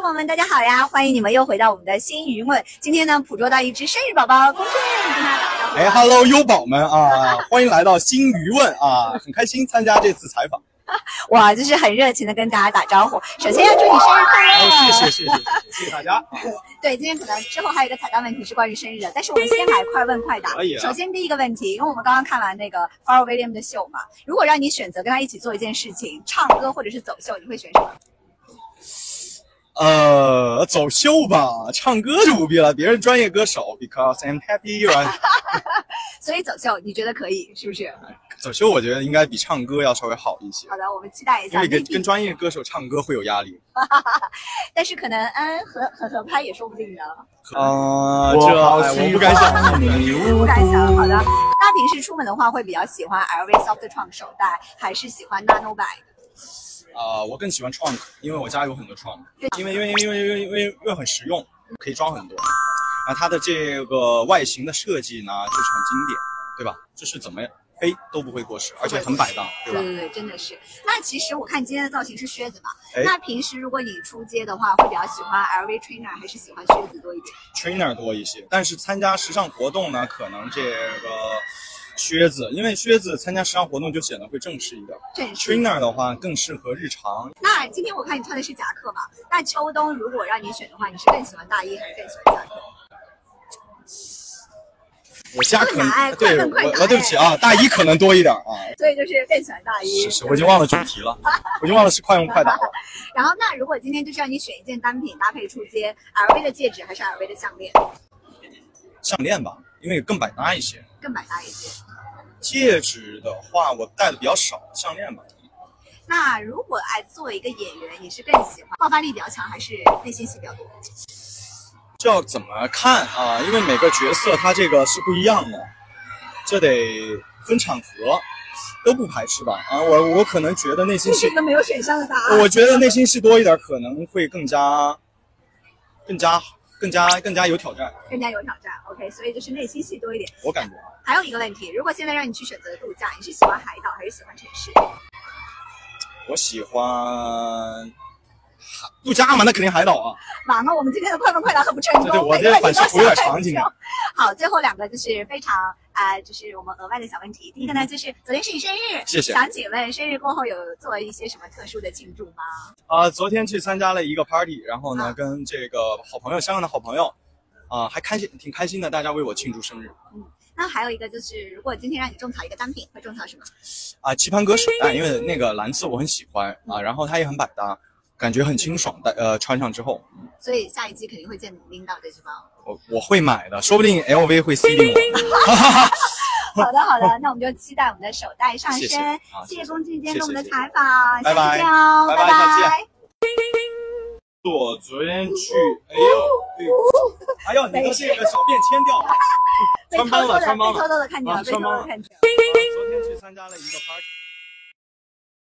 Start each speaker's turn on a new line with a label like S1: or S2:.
S1: 众朋友们，大家好呀！欢迎你们又回到我们的新语问。今天呢，捕捉到一只生日宝宝，恭喜跟他打招呼。
S2: 哎 ，Hello， 优宝们啊，欢迎来到新语问啊，很开心参加这次采访。
S1: 哇，就是很热情的跟大家打招呼。首先要祝你生日快乐！
S2: 谢谢大家。
S1: 对，今天可能之后还有一个彩蛋问题是关于生日的，但是我们先来快问快答。
S2: 可以啊。
S1: 首先第一个问题，因为我们刚刚看完那个 Pharrell Williams 的秀嘛，如果让你选择跟他一起做一件事情，唱歌或者是走秀，你会选什么？
S2: 走秀吧，唱歌就不必了，别人专业歌手 ，because I'm happy right
S1: 所以走秀你觉得可以是不是？
S2: 走秀我觉得应该比唱歌要稍微好一些。
S1: 好的，我们期待一下。
S2: 因为跟专业歌手唱歌会有压力。
S1: 但是可能合拍也说不定的。
S2: 我不敢想，
S1: 不敢想。好的，那平时出门的话，会比较喜欢 LV Soft Trunk 手袋，还是喜欢 Nano Bag？
S2: 我更喜欢 trunk， 因为我家有很多 trunk， 因为很实用，可以装很多。然后它的这个外形的设计呢，就是很经典，对吧？就是怎么背都不会过时，而且很摆荡，对吧？
S1: 对，真的是。那其实我看今天的造型是靴子嘛，那平时如果你出街的话，会比较喜欢 LV Trainer 还是喜欢靴子多一点
S2: ？Trainer 多一些，但是参加时尚活动呢，可能这个靴子，因为靴子参加时尚活动就显得会正式一点。Trainer 的话更适合日常。
S1: 那今天我看你穿的是夹克嘛，那秋冬如果让你选的话，你是更喜欢大衣还是更喜欢夹克？
S2: 我家可能对我对不起啊，大衣可能多一点啊。
S1: 所以就是更喜欢大衣。
S2: 是，我已经忘了主题了，我已经忘了是快问快答了。
S1: 然后那如果今天就是让你选一件单品搭配出街 ，LV 的戒指还是 LV 的项链？
S2: 项链吧，因为更百搭一些。
S1: 更百搭一些。
S2: 戒指的话，我戴的比较少，项链吧。
S1: 那如果作为一个演员，你是更喜欢爆发力比较强，还是内心戏比较多？
S2: 这要怎么看啊？因为每个角色他这个是不一样的，这得分场合，都不排斥吧？我可能觉得内心戏
S1: 这个没有选项的答案。
S2: 我觉得内心戏多一点，可能会更加有挑战，
S1: 更加有挑战。OK， 所以就是内心戏多一点。
S2: 我感觉。
S1: 还有一个问题，如果现在让你去选择度假，你是喜欢海岛还是喜欢城市？
S2: 我喜欢度假嘛，那肯定海岛啊。
S1: 完了，我们今天的快问快答很不成功。
S2: 对，我这反射弧有点长，今天。
S1: 好，最后两个就是非常就是我们额外的小问题。第一个呢，就是昨天是你生日，
S2: 谢谢。
S1: 想请问生日过后有做一些什么特殊的庆祝吗？
S2: 昨天去参加了一个 party， 然后呢，跟这个好朋友，香港的好朋友，还挺开心的，大家为我庆祝生日。
S1: 那还有一个就是，如果今天让你种草一个单品，会种草什么？
S2: 棋盘格手袋，因为那个蓝色我很喜欢然后它也很百搭，感觉很清爽的，穿上之后。所
S1: 以下一季肯定会见领导这只包。
S2: 我会买的，说不定 LV 会 C 定我。
S1: 好的，那我们就期待我们的手袋上身。谢谢龚俊今天跟我们的采访，
S2: 拜拜，
S1: 下次见哦，拜拜。
S2: 我昨天去，哎呦，你的这个小便签掉了，穿帮了，
S1: 被偷偷的看见了，被偷偷的看见了。
S2: 昨天去参加了一个 party。